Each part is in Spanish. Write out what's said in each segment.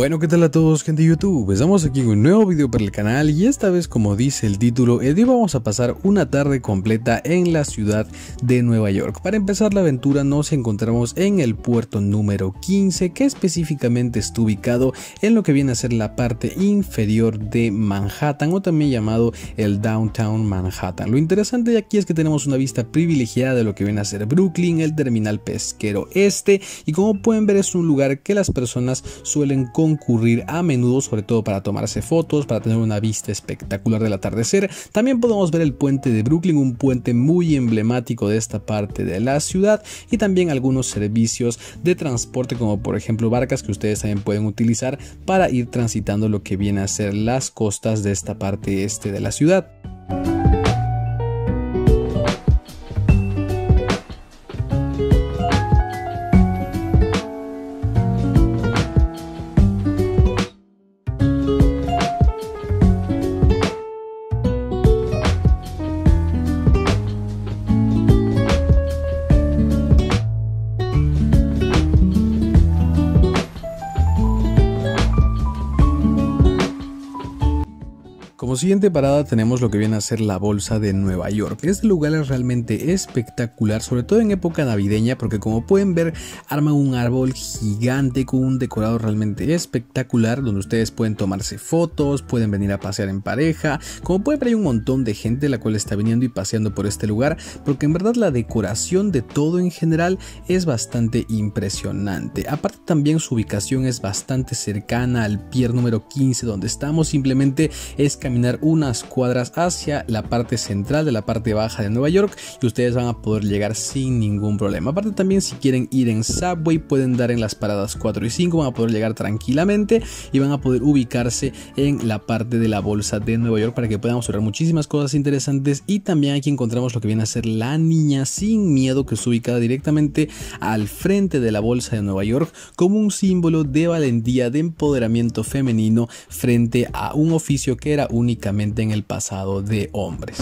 Bueno, ¿qué tal a todos, gente de YouTube? Estamos aquí en un nuevo video para el canal y esta vez, como dice el título, el día vamos a pasar una tarde completa en la ciudad de Nueva York. Para empezar la aventura nos encontramos en el puerto número 15, que específicamente está ubicado en lo que viene a ser la parte inferior de Manhattan, o también llamado el Downtown Manhattan. Lo interesante de aquí es que tenemos una vista privilegiada de lo que viene a ser Brooklyn, el terminal pesquero este, y como pueden ver es un lugar que las personas suelen concurrir a menudo, sobre todo para tomarse fotos, para tener una vista espectacular del atardecer. También podemos ver el puente de Brooklyn, un puente muy emblemático de esta parte de la ciudad, y también algunos servicios de transporte, como por ejemplo barcas que ustedes también pueden utilizar para ir transitando lo que viene a ser las costas de esta parte este de la ciudad. Como siguiente parada tenemos lo que viene a ser la Bolsa de Nueva York. Este lugar es realmente espectacular, sobre todo en época navideña, porque como pueden ver arman un árbol gigante con un decorado realmente espectacular, donde ustedes pueden tomarse fotos, pueden venir a pasear en pareja. Como pueden ver hay un montón de gente la cual está viniendo y paseando por este lugar, porque en verdad la decoración de todo en general es bastante impresionante. Aparte también su ubicación es bastante cercana al pier número 15 donde estamos, simplemente es caminar unas cuadras hacia la parte central de la parte baja de Nueva York y ustedes van a poder llegar sin ningún problema. Aparte también si quieren ir en subway pueden dar en las paradas 4 y 5, van a poder llegar tranquilamente y van a poder ubicarse en la parte de la Bolsa de Nueva York para que puedan observar muchísimas cosas interesantes. Y también aquí encontramos lo que viene a ser la Niña Sin Miedo, que está ubicada directamente al frente de la Bolsa de Nueva York como un símbolo de valentía, de empoderamiento femenino frente a un oficio que era únicamente en el pasado de hombres.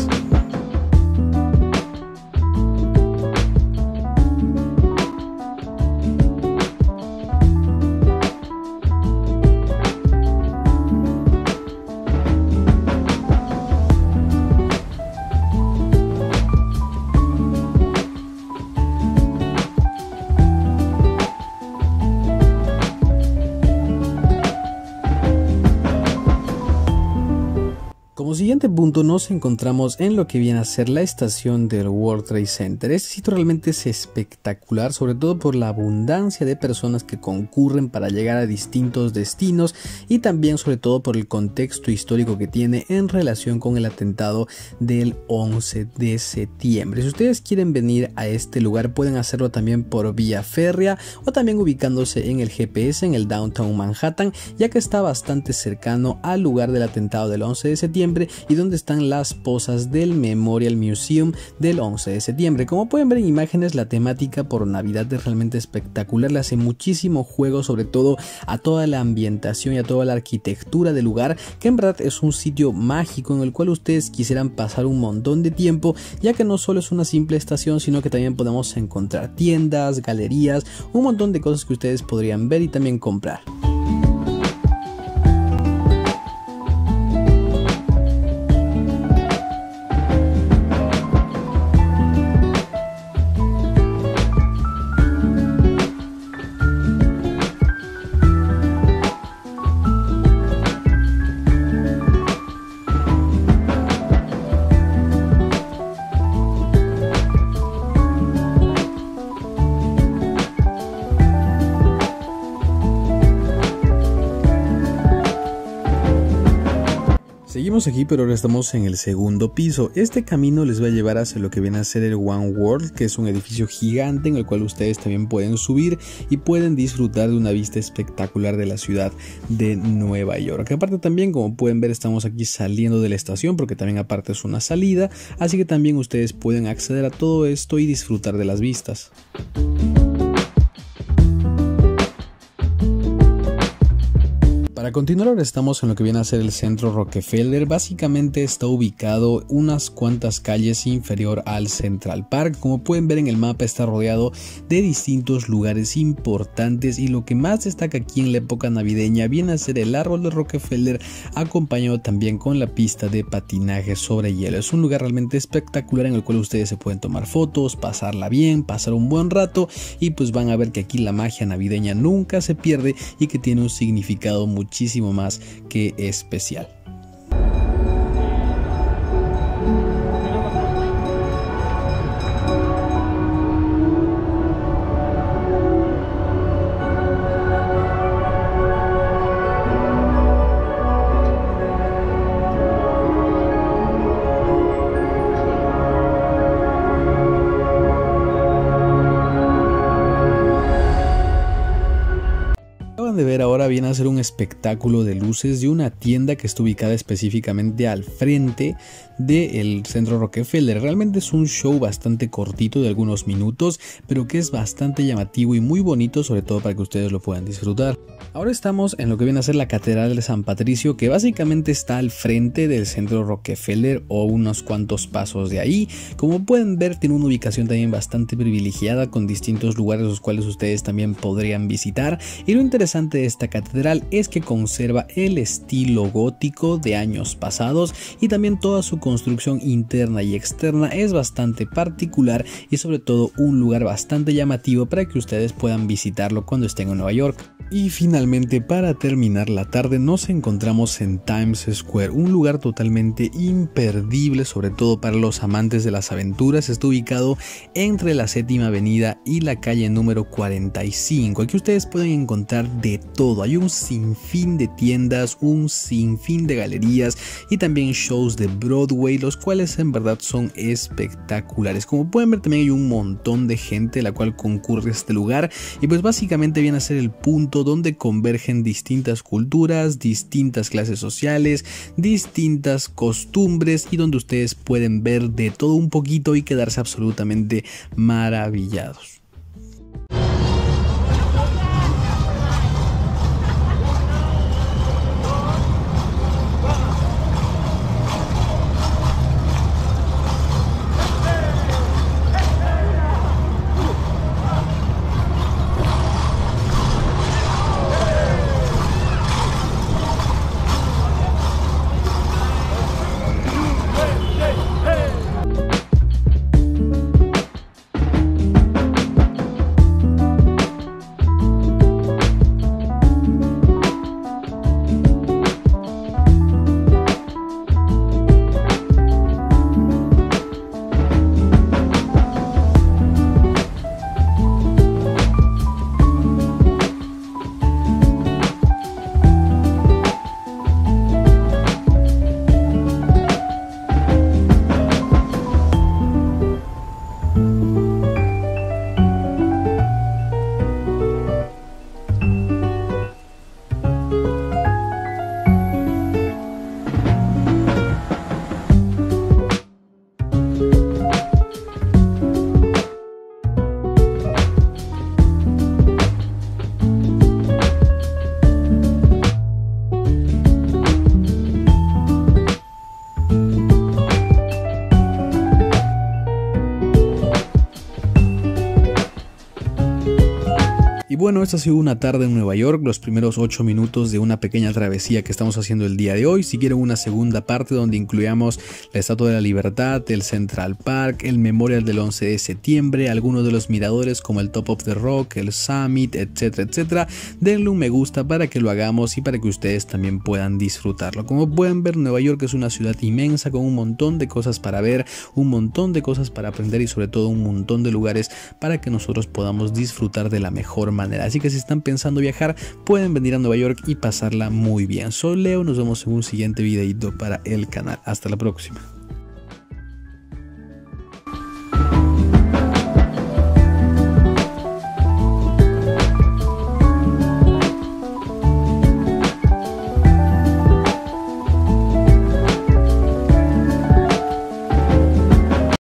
Como siguiente punto nos encontramos en lo que viene a ser la estación del World Trade Center. Este sitio realmente es espectacular, sobre todo por la abundancia de personas que concurren para llegar a distintos destinos y también sobre todo por el contexto histórico que tiene en relación con el atentado del 11 de septiembre. Si ustedes quieren venir a este lugar pueden hacerlo también por vía férrea o también ubicándose en el GPS en el Downtown Manhattan, ya que está bastante cercano al lugar del atentado del 11 de septiembre y donde están las posas del Memorial Museum del 11 de septiembre. Como pueden ver en imágenes, la temática por Navidad es realmente espectacular, le hace muchísimo juego sobre todo a toda la ambientación y a toda la arquitectura del lugar, que en verdad es un sitio mágico en el cual ustedes quisieran pasar un montón de tiempo, ya que no solo es una simple estación, sino que también podemos encontrar tiendas, galerías, un montón de cosas que ustedes podrían ver y también comprar. Seguimos aquí, pero ahora estamos en el segundo piso. Este camino les va a llevar hacia lo que viene a ser el One World, que es un edificio gigante en el cual ustedes también pueden subir y pueden disfrutar de una vista espectacular de la ciudad de Nueva York. Aparte también, como pueden ver, estamos aquí saliendo de la estación porque también aparte es una salida, así que también ustedes pueden acceder a todo esto y disfrutar de las vistas. Para continuar, ahora estamos en lo que viene a ser el centro Rockefeller. Básicamente está ubicado unas cuantas calles inferior al Central Park. Como pueden ver en el mapa, está rodeado de distintos lugares importantes, y lo que más destaca aquí en la época navideña viene a ser el árbol de Rockefeller, acompañado también con la pista de patinaje sobre hielo. Es un lugar realmente espectacular en el cual ustedes se pueden tomar fotos, pasarla bien, pasar un buen rato, y pues van a ver que aquí la magia navideña nunca se pierde y que tiene un significado muchísimo más que especial. De ver ahora viene a ser un espectáculo de luces de una tienda que está ubicada específicamente al frente del centro Rockefeller. Realmente es un show bastante cortito de algunos minutos, pero que es bastante llamativo y muy bonito, sobre todo para que ustedes lo puedan disfrutar. Ahora estamos en lo que viene a ser la Catedral de San Patricio, que básicamente está al frente del centro Rockefeller o unos cuantos pasos de ahí. Como pueden ver, tiene una ubicación también bastante privilegiada, con distintos lugares los cuales ustedes también podrían visitar, y lo interesante de esta catedral es que conserva el estilo gótico de años pasados, y también toda su construcción interna y externa es bastante particular, y sobre todo un lugar bastante llamativo para que ustedes puedan visitarlo cuando estén en Nueva York. Y finalmente, para terminar la tarde, nos encontramos en Times Square, un lugar totalmente imperdible, sobre todo para los amantes de las aventuras. Está ubicado entre la 7ª Avenida y la calle número 45. Aquí ustedes pueden encontrar de todo. Hay un sinfín de tiendas, un sinfín de galerías y también shows de Broadway, los cuales en verdad son espectaculares. Como pueden ver, también hay un montón de gente la cual concurre a este lugar, y pues básicamente viene a ser el punto donde convergen distintas culturas, distintas clases sociales, distintas costumbres, y donde ustedes pueden ver de todo un poquito y quedarse absolutamente maravillados. Y bueno, esta ha sido una tarde en Nueva York, los primeros 8 minutos de una pequeña travesía que estamos haciendo el día de hoy. Si quieren una segunda parte donde incluyamos la Estatua de la Libertad, el Central Park, el Memorial del 11 de septiembre, algunos de los miradores como el Top of the Rock, el Summit, etcétera, etcétera, denle un me gusta para que lo hagamos y para que ustedes también puedan disfrutarlo. Como pueden ver, Nueva York es una ciudad inmensa con un montón de cosas para ver, un montón de cosas para aprender y sobre todo un montón de lugares para que nosotros podamos disfrutar de la mejor manera. Así que si están pensando viajar, pueden venir a Nueva York y pasarla muy bien. Soy Leo, nos vemos en un siguiente videito para el canal. Hasta la próxima.